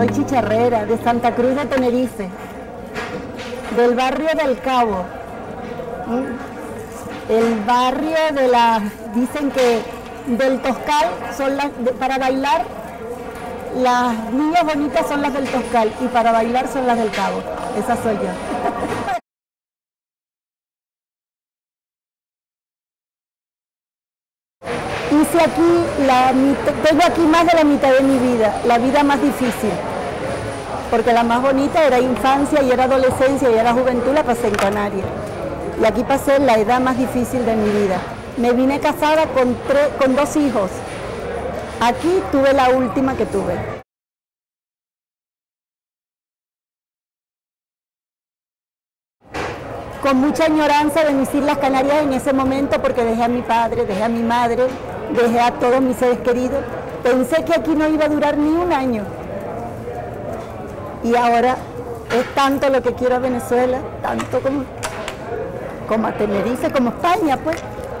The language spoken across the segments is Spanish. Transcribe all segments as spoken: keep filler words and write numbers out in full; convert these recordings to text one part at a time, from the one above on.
Soy chicharrera de Santa Cruz de Tenerife, del barrio del Cabo. El barrio de la, dicen que del Toscal, son las, de, para bailar, las niñas bonitas son las del Toscal y para bailar son las del Cabo. Esa soy yo. Hice aquí, la, tengo aquí más de la mitad de mi vida, la vida más difícil, porque la más bonita era infancia y era adolescencia y era juventud, la pasé en Canarias. Y aquí pasé la edad más difícil de mi vida. Me vine casada con, tres, con dos hijos. Aquí tuve la última que tuve. Con mucha añoranza de mis Islas Canarias en ese momento, porque dejé a mi padre, dejé a mi madre, dejé a todos mis seres queridos. Pensé que aquí no iba a durar ni un año. Y ahora es tanto lo que quiero a Venezuela, tanto como, como a Tenerife, como España, pues.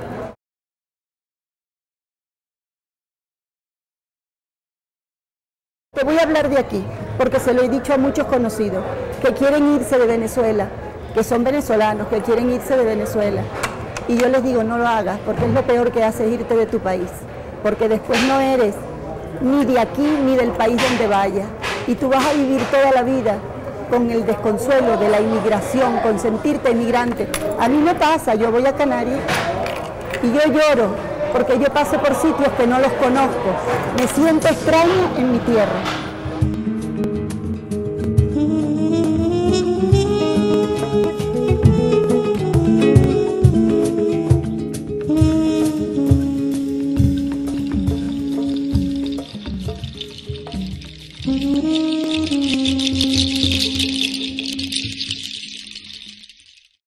Te voy a hablar de aquí, porque se lo he dicho a muchos conocidos, que quieren irse de Venezuela, que son venezolanos, que quieren irse de Venezuela. Y yo les digo, no lo hagas, porque es lo peor que haces, irte de tu país, porque después no eres ni de aquí ni del país donde vayas, y tú vas a vivir toda la vida con el desconsuelo de la inmigración, con sentirte inmigrante. A mí me pasa, yo voy a Canarias y yo lloro, porque yo paso por sitios que no los conozco, me siento extraña en mi tierra.